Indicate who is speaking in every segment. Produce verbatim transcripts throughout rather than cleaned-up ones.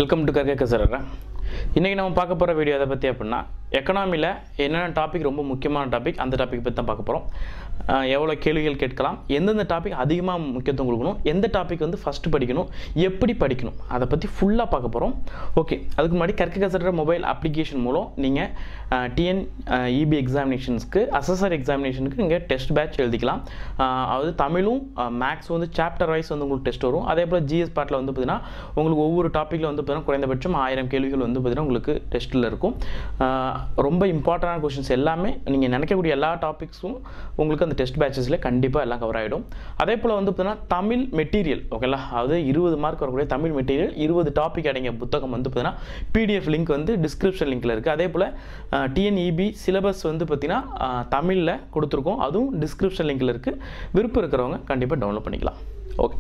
Speaker 1: Welcome to கற்க கசரற. இன்றைக்கி நம்ம பார்க்க போகிற வீடியோ அதை பற்றி அப்படின்னா எக்கனாமியில் என்னென்ன டாபிக் ரொம்ப முக்கியமான டாபிக் அந்த டாபிக் பற்றி தான் பார்க்க போகிறோம். எவ்வளோ கேள்விகள் கேட்கலாம், எந்தெந்த டாபிக் அதிகமாக முக்கியத்துவம் கொடுக்கணும், எந்த டாபிக் வந்து ஃபஸ்ட்டு படிக்கணும், எப்படி படிக்கணும், அதை பற்றி ஃபுல்லாக பார்க்க போகிறோம். ஓகே, அதுக்கு முன்னாடி கற்க கசரற மொபைல் அப்ளிகேஷன் மூலம் நீங்கள் டிஎன் இபி எக்ஸாமினேஷன்ஸ்க்கு அசஸர் எக்ஸாமினேஷனுக்கு நீங்கள் டெஸ்ட் பேட்ச் எழுதிக்கலாம். அதாவது தமிழும் மேக்ஸ் வந்து சாப்டர் வைஸ் வந்து உங்களுக்கு டெஸ்ட் வரும். அதே போல் ஜிஎஸ் பார்ட்டில் வந்து பார்த்தீங்கன்னா உங்களுக்கு ஒவ்வொரு டாப்பிக்கில் வந்து பார்த்தீங்கன்னா குறைந்தபட்சம் ஆயிரம் கேள்விகள் வந்து பார்த்தீங்கன்னா உங்களுக்கு டெஸ்ட்டில் இருக்கும். ரொம்ப இம்பார்ட்டண்டான கொஷின்ஸ் எல்லாமே நீங்கள் நினைக்கக்கூடிய எல்லா டாபிக்ஸும் உங்களுக்கு அந்த டெஸ்ட் பேட்சஸில் கண்டிப்பாக எல்லாம் கவர் ஆகிடும். அதே போல் வந்து பார்த்தீங்கன்னா தமிழ் மெட்டீரியல் ஓகேங்களா, அதாவது இருபது மார்க் வரக்கூடிய தமிழ் மெட்டீரியல் இருபது டாபிக் அடங்கிய புத்தகம் வந்து பார்த்தீங்கன்னா பிடிஎஃப் லிங்க் வந்து டிஸ்கிரிப்ஷன் லிங்க்கில் இருக்குது. அதே போல் டிஎன்இபி சிலபஸ் வந்து பார்த்தீங்கன்னா தமிழில் கொடுத்துருக்கோம், அதுவும் டிஸ்கிரிப்ஷன் லிங்க்கில் இருக்குது. விருப்பம் இருக்கிறவங்க கண்டிப்பாக டவுன்லோட் பண்ணிக்கலாம். ஓகே,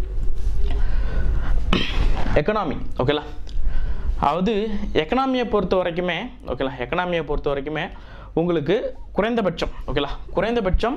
Speaker 1: எக்கனாமி ஓகேலா, அதாவது எக்கனாமியை பொறுத்த வரைக்குமே ஓகேலா எக்கனாமியை பொறுத்த வரைக்குமே உங்களுக்கு குறைந்தபட்சம் ஓகேலா குறைந்தபட்சம்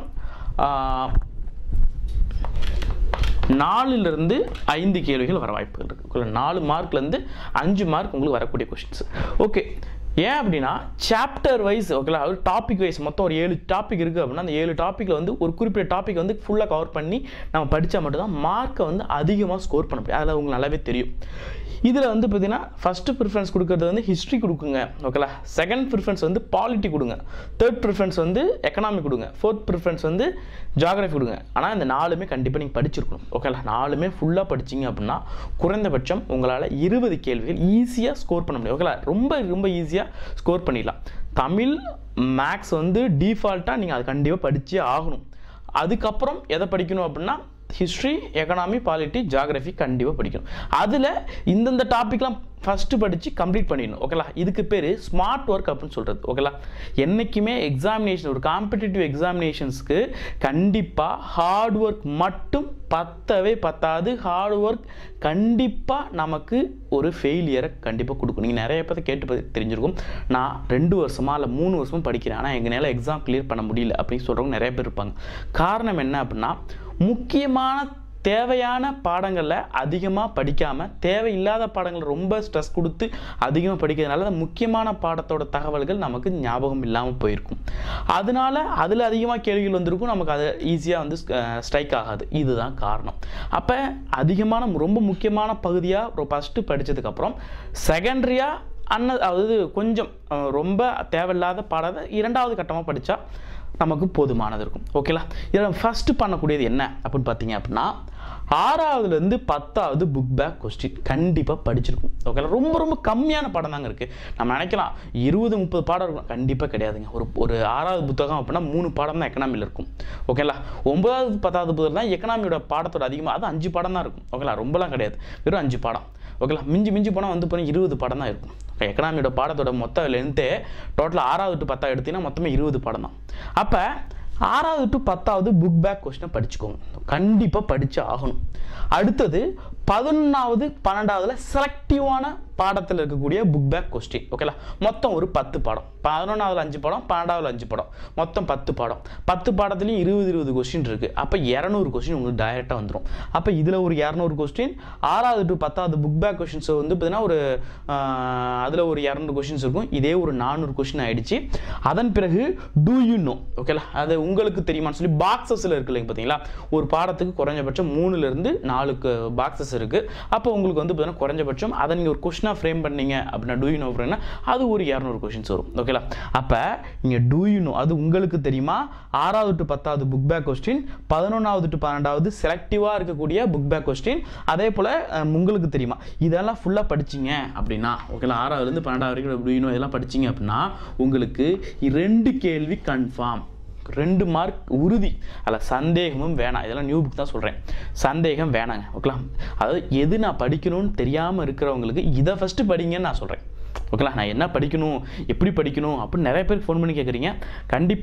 Speaker 1: நாலுலேருந்து ஐந்து கேள்விகள் வர வாய்ப்புகள் இருக்குது. நாலு மார்க்லேருந்து அஞ்சு மார்க் உங்களுக்கு வரக்கூடிய கொஷின்ஸ். ஓகே, ஏன் அப்படின்னா சாப்டர் வைஸ் ஓகேலா, அது டாபிக் வைஸ் மொத்தம் ஒரு ஏழு டாபிக் இருக்குது அப்படின்னா அந்த ஏழு டாப்பிக்கில் வந்து ஒரு குறிப்பிட்ட டாபிக் வந்து ஃபுல்லாக கவர் பண்ணி நம்ம படித்தா மட்டும்தான் மார்க்கை வந்து அதிகமாக ஸ்கோர் பண்ண முடியும். அதில் உங்களுக்கு நல்லாவே தெரியும். இதில் வந்து பார்த்தீங்கன்னா ஃபஸ்ட்டு ப்ரிஃபரன்ஸ் கொடுக்குறது வந்து ஹிஸ்ட்ரி கொடுக்குங்க ஓகேலா, செகண்ட் ப்ரிஃபரன்ஸ் வந்து பாலிட்டி கொடுங்க, தேர்ட் ப்ரிஃபரன்ஸ் வந்து எக்கனாமி கொடுங்க, ஃபோர்த் ப்ரிஃபரன்ஸ் வந்து ஜியாகிரஃபி கொடுங்க. ஆனால் இந்த நாலுமே கண்டிப்பாக நீங்கள் படிச்சிருக்கணும் ஓகேலா. நாலுமே ஃபுல்லாக படிச்சிங்க அப்படின்னா குறைந்தபட்சம் உங்களால் இருபது கேள்விகள் ஈஸியாக ஸ்கோர் பண்ண முடியும் ஓகேலா. ரொம்ப ரொம்ப ஈஸியாக ஸ்கோர் பண்ணிடலாம். தமிழ் மேக்ஸ் வந்து டிஃபால்ட்டாக நீங்கள் அது கண்டிப்பாக படித்தே ஆகணும். அதுக்கப்புறம் எதை படிக்கணும் அப்படின்னா ஹிஸ்ட்ரி, எக்கனாமி, பாலிட்டி, ஜியாகிரஃபி கண்டிப்பாக படிக்கணும். அதில் இந்தந்த டாப்பிக்லாம் ஃபஸ்ட்டு படித்து கம்ப்ளீட் பண்ணிடணும் ஓகேலா. இதுக்கு பேர் ஸ்மார்ட் ஒர்க் அப்படின்னு சொல்கிறது ஓகேலா. என்றைக்குமே எக்ஸாமினேஷன் ஒரு காம்படிட்டிவ் எக்ஸாமினேஷன்ஸ்க்கு கண்டிப்பாக ஹார்ட் ஒர்க் மட்டும் பத்தவே பத்தாது. ஹார்ட் ஒர்க் கண்டிப்பாக நமக்கு ஒரு ஃபெயிலியரை கண்டிப்பாக கொடுக்கும். நீங்கள் நிறைய பேர் கேட்டு தெரிஞ்சிருக்கும், நான் ரெண்டு வருஷமாக இல்லை மூணு வருஷமும் படிக்கிறேன் ஆனால் எங்களால் எக்ஸாம் கிளியர் பண்ண முடியல அப்படின்னு சொல்கிறவங்க நிறைய பேர் இருப்பாங்க. காரணம் என்ன அப்படின்னா முக்கியமான தேவையான பாடங்களில் அதிகமாக படிக்காமல் தேவையில்லாத பாடங்கள் ரொம்ப ஸ்ட்ரெஸ் கொடுத்து அதிகமாக படிக்கிறதுனால அந்த முக்கியமான பாடத்தோட தகவல்கள் நமக்கு ஞாபகம் இல்லாமல் போயிருக்கும். அதனால அதில் அதிகமாக கேள்விகள் வந்திருக்கும், நமக்கு அது ஈஸியாக வந்து ஸ்ட்ரைக் ஆகாது. இதுதான் காரணம். அப்போ அதிகமான ரொம்ப முக்கியமான பகுதியாக ஒரு ஃபஸ்ட்டு படித்ததுக்கப்புறம் செகண்டரியாக அன்ன அதாவது கொஞ்சம் ரொம்ப தேவையில்லாத பாடத்தை இரண்டாவது கட்டமாக படித்தா நமக்கு போதுமானது இருக்கும் ஓகேலா. இதில் ஃபஸ்ட்டு பண்ணக்கூடியது என்ன அப்படின்னு பார்த்தீங்க அப்படின்னா ஆறாவதுலேருந்து பத்தாவது புக் பேக் கொஸ்டின் கண்டிப்பாக படிச்சிருக்கும் ஓகேலா. ரொம்ப ரொம்ப கம்மியான பாடம் தாங்க இருக்குது. நம்ம நினைக்கலாம் இருபது முப்பது பாடம் இருக்கும், கண்டிப்பாக கிடையாதுங்க. ஒரு ஒரு ஆறாவது புத்தகம் அப்படின்னா மூணு பாடம் தான் எக்கனாமியில் இருக்கும் ஓகேலா. ஒன்பதாவது பத்தாவது புத்தகம் தான் எக்கனாமியோட பாடத்தோட அதிகமாக அது அஞ்சு பாடம் தான் இருக்கும் ஓகேலா. ரொம்பலாம் கிடையாது, வெறும் அஞ்சு பாடம் ஓகேலா. மிஞ்சி மிஞ்சி போனால் வந்து போனால் இருபது பாடம் தான் இருக்கும். எக்கனாமியோட பாடத்தோட மொத்த லென்த்தே டோட்டலாக ஆறாவது டு பத்தாவது எடுத்தீங்கன்னா மொத்தமே இருபது பாடம் தான். அப்போ ஆறாவது டு பத்தாவது புக் பேக் கொஸ்டினை படிச்சுக்கோங்க, கண்டிப்பாக படித்து ஆகணும். அடுத்தது பதினொன்றாவது பன்னெண்டாவதுல செலக்டிவான பாடத்தில் இருக்கக்கூடிய புக் பேக் கொஸ்டின் ஓகேலா. மொத்தம் ஒரு பத்து பாடம், பதினொன்றாவது அஞ்சு பாடம், பன்னெண்டாவது அஞ்சு பாடம், மொத்தம் பத்து பாடம். பத்து பாடத்துலையும் இருபது இருபது கொஸ்டின் இருக்குது. அப்போ இரநூறு கொஸ்டின் உங்களுக்கு டைரெக்டாக வந்துடும். அப்போ இதில் ஒரு இரநூறு கொஸ்டின் ஆறாவது டு பத்தாவது புக் பேக் கொஸ்டின்ஸ் வந்து பார்த்தீங்கன்னா ஒரு அதில் ஒரு இரநூறு கொஸ்டின்ஸ் இருக்கும். இதே ஒரு நானூறு கொஸ்டின் ஆகிடுச்சு. அதன் பிறகு டூ யூ நோ ஓகேலா, அது உங்களுக்கு தெரியுமான்னு சொல்லி பாக்ஸஸில் இருக்கு இல்லைங்க பார்த்தீங்களா. ஒரு பாடத்துக்கு குறைஞ்சபட்சம் மூணுலேருந்து நாலுக்கு பாக்ஸஸ் இருக்குது. அப்போ உங்களுக்கு வந்து பார்த்தீங்கன்னா குறைஞ்சபட்சம் அதை நீங்கள் ஒரு கொஸ்டினாக ஃப்ரேம் பண்ணீங்க அப்படின்னா டூ யூ நோ அப்படின்னா அது ஒரு இரநூறு கொஸ்டின்ஸ் வரும் ஓகேலா. அப்போ நீங்கள் டூ யூ நோ அது உங்களுக்கு தெரியுமா, ஆறாவது டு பத்தாவது புக் பேக் கொஸ்டின், பதினொன்றாவது டு பன்னெண்டாவது செலக்டிவாக இருக்கக்கூடிய புக் பேக் கொஸ்டின், அதே போல் உங்களுக்கு தெரியுமா, இதெல்லாம் ஃபுல்லாக படிச்சிங்க அப்படின்னா ஓகேலா. ஆறாவதுலேருந்து பன்னெண்டாவது வரைக்கும் டூ யூ நோ இதெல்லாம் படிச்சிங்க அப்படின்னா உங்களுக்கு ரெண்டு கேள்வி கன்ஃபார்ம், ரெண்டு மார்க் உறுதி. அதில் சந்தேகமும் வேணாம். இதெல்லாம் நியூ புக் தான் சொல்கிறேன், சந்தேகம் வேணாங்க ஓகேலா. அதாவது எது நான் படிக்கணும்னு தெரியாமல் இருக்கிறவங்களுக்கு இதை ஃபஸ்ட்டு படிங்கன்னு நான் சொல்கிறேன் ஓகேலா. நான் என்ன படிக்கணும் எப்படி படிக்கணும் அப்படின்னு நிறைய பேருக்கு ஃபோன் பண்ணி கேட்குறீங்க. கண்டிப்பாக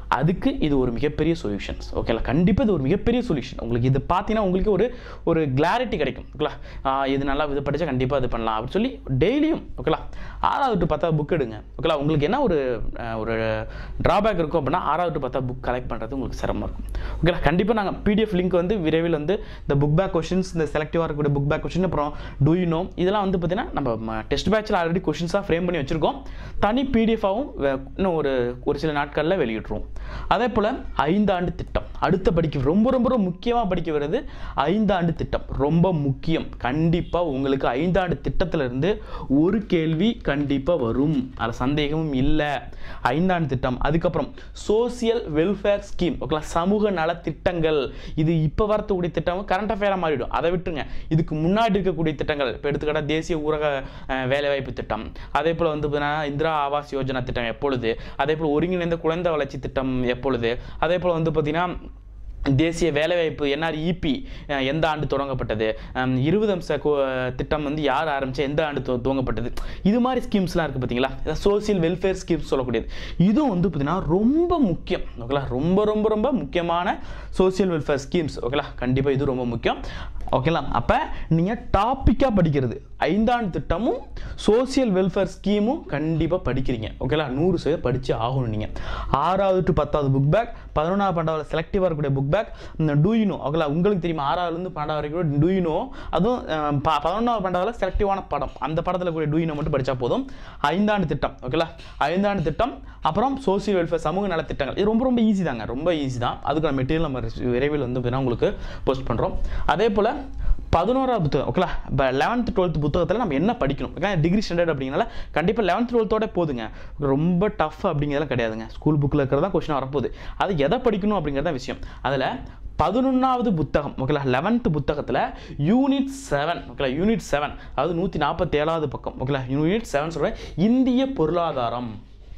Speaker 1: அதுக்கு இது ஒரு மிகப்பெரிய சொல்யூஷன்ஸ். ஓகேங்களா, கண்டிப்பாக இது ஒரு மிகப்பெரிய சொல்யூஷன். உங்களுக்கு இது பார்த்தீங்கன்னா உங்களுக்கு ஒரு ஒரு கிளாரிட்டி கிடைக்கும். ஓகேங்களா, இது நல்லா இது படித்தா கண்டிப்பாக இது பண்ணலாம் அப்படின்னு சொல்லி டெய்லியும் ஓகேங்களா ஆறாவது டு பத்தாவது புக் எடுங்க. ஓகேங்களா, உங்களுக்கு என்ன ஒரு ஒரு ட்ராபேக் இருக்கும் அப்படின்னா ஆறாவது டு பத்தாவது புக் கலெக்ட் பண்ணுறது உங்களுக்கு சிரமமாக இருக்கும். ஓகேங்களா, கண்டிப்பாக நாங்கள் பிடிஎஃப் லிங்க் வந்து விரைவில் வந்து இந்த புக் பேக் கொஷின்ஸ், இந்த செலக்டிவாக இருக்கக்கூடிய புக் பேக் கொஷின், அப்புறம் டூ யூ நோ, இதெல்லாம் வந்து பார்த்தீங்கன்னா நம்ம டெஸ்ட் பேட்சில் ஆல்ரெடி கொஷின்ஸாக ஃப்ரேம் பண்ணி வச்சுருக்கோம். தனி பிடிஎஃபாகவும் இன்னும் ஒரு ஒரு சில நாட்களில் வெளியிட்டுருவோம். அதே போல் ஐந்தாண்டு திட்டம் அடுத்த படிக்க ரொம்ப ரொம்ப ரொம்ப முக்கியமாக படிக்க வருது. ஐந்தாண்டு திட்டம் ரொம்ப முக்கியம். கண்டிப்பாக உங்களுக்கு ஐந்தாண்டு திட்டத்திலிருந்து ஒரு கேள்வி கண்டிப்பாக வரும், அதில் சந்தேகமும் இல்லை. ஐந்தாண்டு திட்டம், அதுக்கப்புறம் சோசியல் வெல்ஃபேர் ஸ்கீம். ஓகேங்களா, சமூக நல திட்டங்கள். இது இப்போ வரக்கூடிய திட்டம் கரண்ட் அஃபேராக மாறிடும், அதை விட்டுருங்க. இதுக்கு முன்னாடி இருக்கக்கூடிய திட்டங்கள், இப்போ எடுத்துக்கிட்டால் தேசிய ஊரக வேலைவாய்ப்பு திட்டம், அதே போல் வந்து பார்த்தீங்கன்னா இந்திரா ஆவாஸ் யோஜனா திட்டம் எப்பொழுது, அதே போல் ஒருங்கிணைந்த குழந்தை வளர்ச்சி திட்டம் எப்பொழுது, அதே போல் வந்து பார்த்தீங்கன்னா தேசிய வேலைவாய்ப்பு என்ஆர்இபி எந்த ஆண்டு தொடங்கப்பட்டது, இருபது அம்ச திட்டம் வந்து யார் ஆரம்பிச்சு எந்த ஆண்டு துவங்கப்பட்டது, இது மாதிரி ஸ்கீம்ஸ்லாம் இருக்குது பார்த்தீங்களா. சோசியல் வெல்ஃபேர் ஸ்கீம்ஸ் சொல்லக்கூடியது இதுவும் வந்து பார்த்தீங்கன்னா ரொம்ப முக்கியம். ஓகேங்களா, ரொம்ப ரொம்ப ரொம்ப முக்கியமான சோசியல் வெல்ஃபேர் ஸ்கீம்ஸ். ஓகேங்களா, கண்டிப்பாக இது ரொம்ப முக்கியம். ஓகேங்களா, அப்போ நீங்கள் டாப்பிக்காக படிக்கிறது ஐந்தாண்டு திட்டமும் சோசியல் வெல்ஃபேர் ஸ்கீமும் கண்டிப்பாக படிக்கிறீங்க. ஓகேங்களா, நூறு சதவீதம் படித்து ஆகணும். நீங்கள் ஆறாவது டு பத்தாவது புக் பேக், பதினொன்றாவது பன்னெண்டாவது செலக்டிவாக இருக்கக்கூடிய புக் பேக், இந்த டூயினோ. ஓகேங்களா, உங்களுக்கு தெரியுமா ஆறாவதுலேருந்து பன்னெண்டாவது வரைக்கும் டூயினோ, அதுவும் பதினொன்றாவது பன்னெண்டாவது செலக்டிவான படம், அந்த படத்தில் கூடிய டூயினோ மட்டும் படித்தா போதும். ஐந்தாண்டு திட்டம். ஓகேங்களா, ஐந்தாண்டு திட்டம், அப்புறம் சோசியல் வெல்ஃபேர் சமூக நலத்திட்டங்கள். இது ரொம்ப ரொம்ப ஈஸி தாங்க, ரொம்ப ஈஸி தான். அதுக்கான மெட்டீரியல் நம்ம விரைவில் வந்து உங்களுக்கு போஸ்ட் பண்ணுறோம். அதே போல் பதினோராவது புத்தகம். ஓகேங்களா, இப்போ லெவன்த் டுவெல்த் புத்தகத்தில் நம்ம என்ன படிக்கணும். ஓகே, டிகிரி ஸ்டாண்டர்ட் அப்படிங்கிறனால கண்டிப்பாக லெவன்த் டுவெல்த்தோட போதுங்க, ரொம்ப டஃப் அப்படிங்கிறதெல்லாம் கிடையாதுங்க. ஸ்கூல் புக்கில் இருக்கிறதா கொஸ்டின் வரப்போகுது, அது எதை படிக்கணும் அப்படிங்கிறத விஷயம். அதில் பதினொன்றாவது புத்தகம். ஓகேங்களா, லெவன்த் புத்தகத்தில் யூனிட் செவன். ஓகேங்களா, யூனிட் செவன் அதாவது நூற்றி நாற்பத்தி ஏழாவது பக்கம். ஓகேங்களா, யூனிட் செவன் சொல்கிறேன், இந்திய பொருளாதாரம்.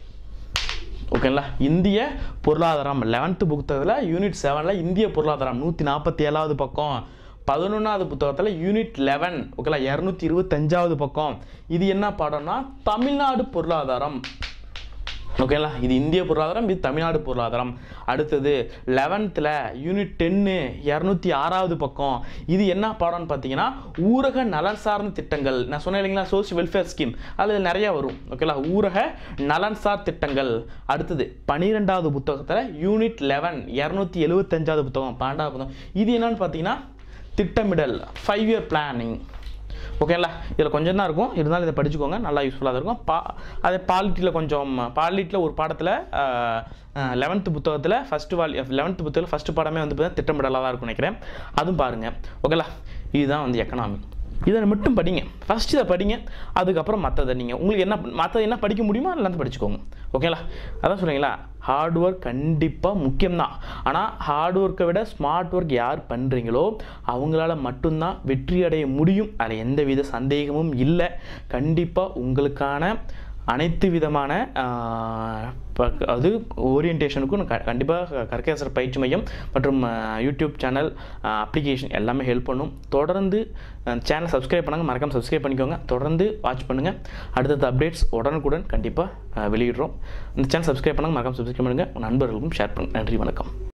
Speaker 1: ஓகேங்களா, இந்திய பொருளாதாரம் லெவன்த் புத்தகத்தில் யூனிட் செவனில் இந்திய பொருளாதாரம் நூற்றி நாற்பத்தி ஏழாவது பக்கம். பதினொன்றாவது புத்தகத்தில் யூனிட் லெவன். ஓகேங்களா, இரநூத்தி இருபத்தஞ்சாவது பக்கம். இது என்ன பாடம்னா தமிழ்நாடு பொருளாதாரம். ஓகேங்களா, இது இந்திய பொருளாதாரம், இது தமிழ்நாடு பொருளாதாரம். அடுத்தது லெவன்த்தில் யூனிட் டென்னு இரநூத்தி ஆறாவது பக்கம். இது என்ன பாடம்னு பார்த்தீங்கன்னா ஊரக நலன் சார்ந்த திட்டங்கள். நான் சொன்னேன் இல்லைங்களா, சோசியல் வெல்ஃபேர் ஸ்கீம், அதில் நிறையா வரும். ஓகேங்களா, ஊரக நலன் சார் திட்டங்கள். அடுத்தது பன்னிரெண்டாவது புத்தகத்தில் யூனிட் லெவன் இரநூத்தி எழுபத்தஞ்சாவது புத்தகம், பன்னெண்டாவது புத்தகம். இது என்னன்னு பார்த்தீங்கன்னா திட்டமிடல், ஃபைவ் இயர் பிளானிங். ஓகேங்களா, இதில் கொஞ்சம் தான் இருக்கும், இருந்தாலும் இதை படிச்சுக்கோங்க, நல்லா யூஸ்ஃபுல்லாக இருக்கும். பா அதே பாலிட்டியில் கொஞ்சம், பாலிட்டியில் ஒரு பாடத்தில் லெவன்த்து புத்தகத்தில் ஃபஸ்ட்டு வால் லெவன்த்து புத்தகத்தில் ஃபஸ்ட்டு பாடமே வந்து பார்த்தீங்கன்னா திட்டமிடலாக தான் இருக்கும்னு நினைக்கிறேன், அதுவும் பாருங்கள். ஓகேங்களா, இதுதான் வந்து எக்கனாமி. இதை மட்டும் படிங்க, ஃபஸ்ட்டு இதை படிங்க, அதுக்கப்புறம் மற்றதை நீங்கள் உங்களுக்கு என்ன மற்றது என்ன படிக்க முடியுமோ அதெல்லாம் படிச்சுக்கோங்க. ஓகேங்களா, அதான் சொல்கிறீங்களா, ஹார்ட் ஒர்க் கண்டிப்பாக முக்கியம்தான். ஆனால் ஹார்ட் ஒர்க்கை விட ஸ்மார்ட் ஒர்க் யார் பண்ணுறீங்களோ அவங்களால மட்டும்தான் வெற்றி அடைய முடியும். அதில் எந்த வித சந்தேகமும் இல்லை. கண்டிப்பாக உங்களுக்கான அனைத்து விதமான அது ஓரியன்டேஷனுக்கும் கண்டிப்பாக கற்கேசர் பயிற்சி மையம் மற்றும் யூடியூப் சேனல் அப்ளிகேஷன் எல்லாமே ஹெல்ப் பண்ணும். தொடர்ந்து சேனல் சப்ஸ்கிரைப் பண்ணுங்கள், மறக்காமல் சப்ஸ்கிரைப் பண்ணிக்கோங்க, தொடர்ந்து வாட்ச் பண்ணுங்கள். அடுத்தது அப்டேட்ஸ் உடனுக்குடன் கண்டிப்பாக வெளியிடுறோம். இந்த சேனல் சப்ஸ்கிரைப் பண்ணுங்கள், மறக்காமல் சப்ஸ்கிரைப் பண்ணுங்கள், உங்கள் நண்பர்களுக்கும் ஷேர் பண்ணுங்கள். நன்றி, வணக்கம்.